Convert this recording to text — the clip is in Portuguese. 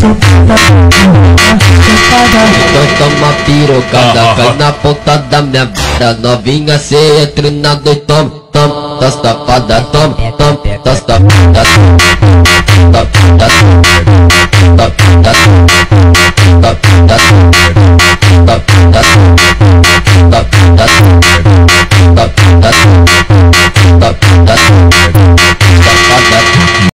Então toma pirocada, cai na ponta da minha vida. Novinha, cê entra na dois, toma, toma, tá safada, toma, toma, tá safada, toma.